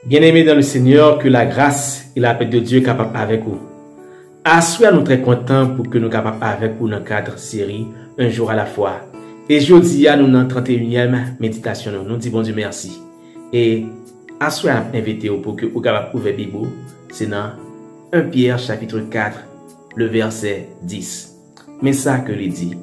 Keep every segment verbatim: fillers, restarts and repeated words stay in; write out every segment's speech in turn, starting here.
Bien-aimés dans le Seigneur, que la grâce et la paix de Dieu capable avec vous. À soi, nous très contents pour que nous capables avec vous dans le cadre série Un jour à la fois. Et jeudi, nous dans la trente et unième méditation. Nous disons bon Dieu merci. Et à soi, invité pour que vous capable ouvrir la Bible. C'est dans premier Pierre chapitre quatre, le verset dix. Mais ça que il dit.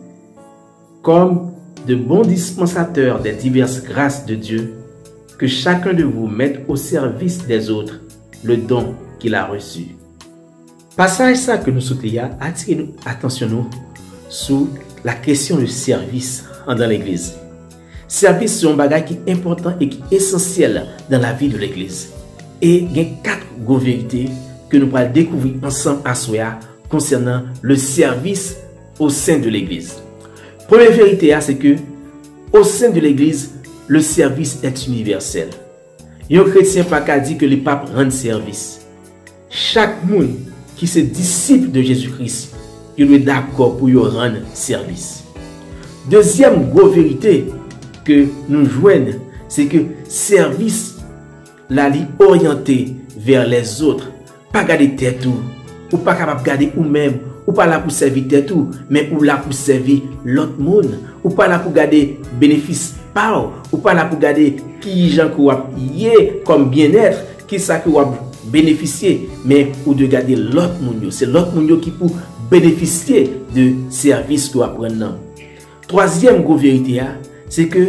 Comme de bons dispensateurs des diverses grâces de Dieu, que chacun de vous mette au service des autres le don qu'il a reçu. Passage ça que nous souhaitons attirer attention nous sur la question du service dans l'église. Service c'est un bagage qui est important et qui est essentiel dans la vie de l'église. Et il y a quatre grosses vérités que nous allons découvrir ensemble à Soya concernant le service au sein de l'église. Première vérité, c'est que au sein de l'église, le service est universel. Un chrétien pas qu'à dire que les papes rendent service. Chaque monde qui se disciple de Jésus-Christ, il est d'accord pour y rendre service. Deuxième grosse vérité que nous joignons, c'est que service la li orienté vers les autres, pas garder tête tout, ou pas capable garder ou même, ou pas là pour servir tête tout, mais ou là pour servir l'autre monde, ou pas là pour garder bénéfice par, ou pas là pour garder qui gens qui va y comme bien-être, qui ça qui va bénéficier, mais ou de garder l'autre monde, c'est l'autre monde qui pour bénéficier de service que va prendre. Troisième grosse vérité, c'est que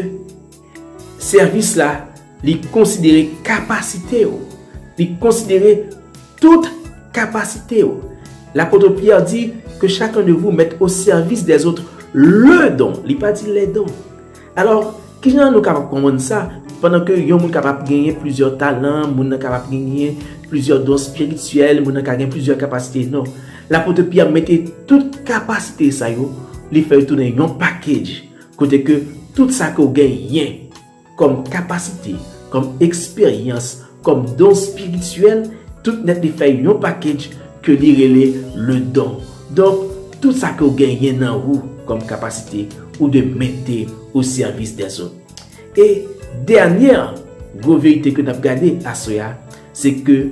service là, il considérer capacité, il considérer toute capacité. L'apôtre Pierre dit que chacun de vous mette au service des autres le don. Il n'a pas dit les dons. Alors, qui est nous capable de comprendre ça pendant que yon moun capable de gagner plusieurs talents, moun capable de gagner plusieurs dons spirituels, moun capable de gagner plusieurs capacités. Non. L'apôtre Pierre mettait toute capacité ça yo, il fait tourner un package côté que tout ça que gagne comme capacité, comme expérience, comme don spirituel, tout net il fait un package que li le don. Donc tout ça que gagne dans vous comme capacité ou de mettre au service des autres. Et dernière grosse vérité que nous avons gardé à Soya, c'est que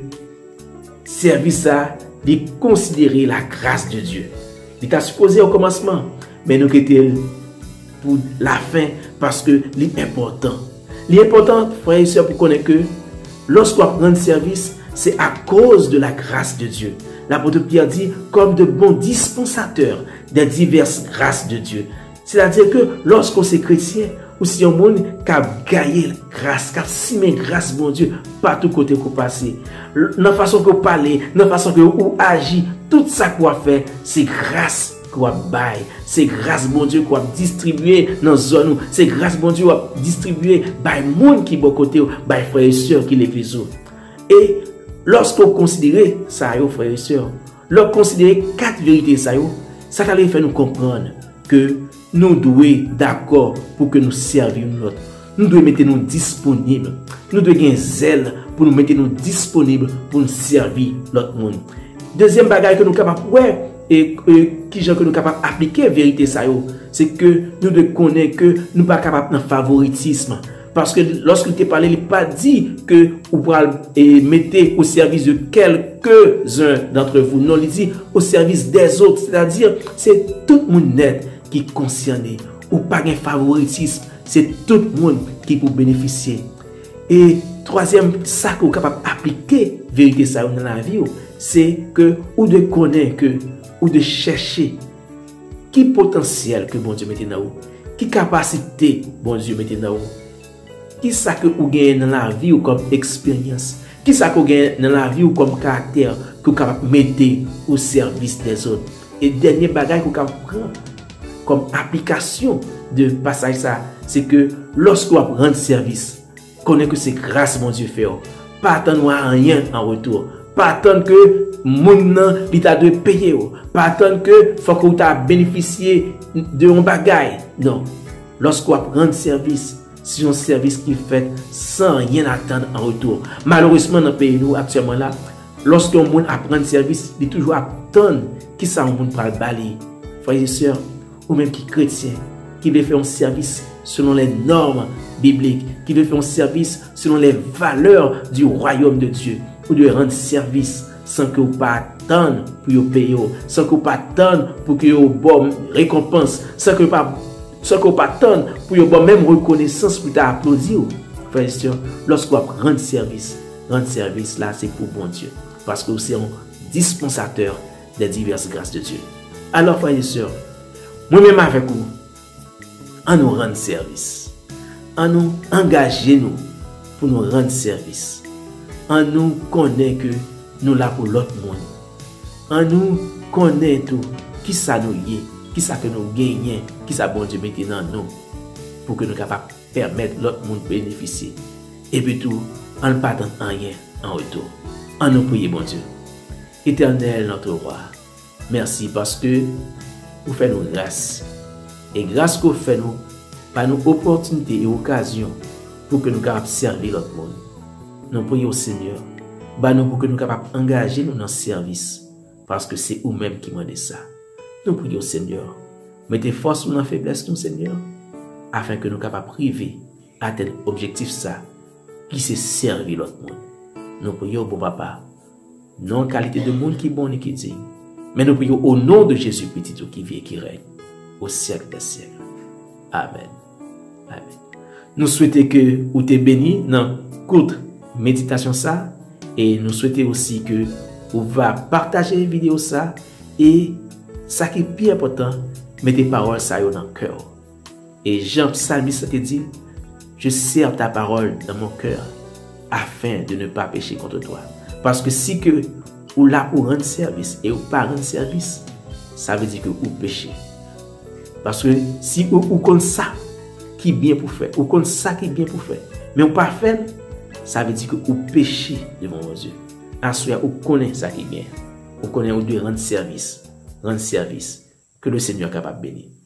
service ça, de considérer la grâce de Dieu. Il était supposé au commencement, mais nous étions pour la fin parce que c'est important. L'important, frères et sœurs, pour connaître que lorsqu'on prend service, c'est à cause de la grâce de Dieu. L'apôtre Pierre dit comme de bons dispensateurs des diverses grâces de Dieu. C'est-à-dire que lorsqu'on est chrétien, ou si on monde qui a gagné grâce, qui a simé grâce, mon Dieu, partout côté qu'on passe, dans la façon qu'on parle, dans la façon qu'on agit, tout ça qu'on fait, c'est grâce qu'on va bailler, c'est grâce, mon Dieu, qu'on va distribuer dans la zone, c'est grâce, mon Dieu, qu'on va distribuer par le monde qui est bon côté, par les frères et sœurs qui l'église. Et lorsqu'on considère ça, frères et sœurs, lorsqu'on considère quatre vérités, ça, ça va faire nous comprendre que nous devons d'accord pour que nous servions l'autre. Nous devons mettre nous disponibles. Nous devons avoir zèle pour nous mettre nous disponibles pour nous servir l'autre monde. Deuxième bagage que nous sommes capables ouais, et, et qui que nous sommes capables d'appliquer vérité ça c'est que nous devons connaître que nous ne sommes pas capables de favoritisme. Parce que lorsqu'il te parle, il n'a pas dit que vous pouvez mettre au service de quelques-uns d'entre vous. Non, il dit au service des autres. C'est-à-dire, c'est tout le monde net qui est concerné. Ou pas un favoritisme. C'est tout le monde qui peut bénéficier. Et troisième, ça que vous êtes capable d'appliquer, vérité ça dans la vie, c'est que vous de connaître que, ou de chercher qui potentiel que bon Dieu mette dans vous, qui capacité bon Dieu mette dans vous. Qui ça que vous gagnez dans la vie ou comme expérience? Qui ça que vous gagnez dans la vie ou comme caractère que vous pouvez mettre au service des autres? Et dernier bagage que vous pouvez prendre comme application de passage ça, c'est que lorsque vous rendez service, connaissez que c'est grâce mon Dieu fait. Pas attendre rien en retour. Pas attendre que mon il t'a de payer. Pas attendre que faut que vous t'a bénéficié de un bagage. Non. Lorsque vous rendez service, c'est un service qui fait sans rien attendre en retour. Malheureusement, dans le pays nous actuellement là, lorsqu'on apprend service, il toujours attendre qui ça on monde pour balayer. Frères et sœurs, ou même qui chrétiens, qui veut faire un service selon les normes bibliques, qui te fait un service selon les valeurs du royaume de Dieu, ou de rendre service sans que vous pas attendre pour vous payer, sans que vous pas attendre pour que vous bonne récompense, sans que vous pas sans que vous pas attendre pour vous bonne même reconnaissance pour t'applaudir. Frères et sœurs, lorsque vous rendre service, rendre service là, c'est pour bon Dieu, parce que vous êtes un dispensateur des diverses grâces de Dieu. Alors, frères et sœurs, moi-même avec vous, en nous rendre service, en nous engager nous pour nous rendre service, en nous connaître que nous là pour l'autre monde, en nous connaître tout, qui ça nous y est, qui ça que nous gagnons, qui ça bon Dieu mette dans nous, pour que nous capables de permettre l'autre monde de bénéficier. Et puis tout, en ne pas rien en retour. En nous prier, bon Dieu. Éternel, notre roi, merci parce que vous faites nous grâce. Et grâce que vous faites nous, par nos opportunités et occasions pour que nous capables de servir l'autre monde. Nous prions au Seigneur, bah nous pour que nous capables d'engager nous dans le service, parce que c'est vous-même qui demandez ça. Nous prions au Seigneur, mettez force dans la faiblesse, nous, Seigneur, afin que nous capables de priver à tel objectif ça, qui c'est servir l'autre monde. Nous prions, bon papa, non qualité de monde qui est bon et qui est digne, mais nous prions au nom de Jésus petit qui vit et qui règne au siècle des siècles. Amen. Amen. Nous souhaitons que vous te béni dans courte méditation ça, et nous souhaitons aussi que vous va partager la vidéo ça, et ça qui est plus important, mettez paroles ça dans le cœur. Et Jean Psalmiste te dit, je serre ta parole dans mon cœur afin de ne pas pécher contre toi. Parce que si que ou là pour rendre service et ou pas rendre service, ça veut dire que vous péchez. Parce que si vous connaissez ça qui est bien pour faire, vous connaissez ça qui est bien pour faire, mais vous pas faire, ça veut dire que vous péchez devant vos yeux. Ensuite, vous connaissez ça qui est bien. Vous connaissez où de rendre service. Rendre service. Que le Seigneur est capable de bénir.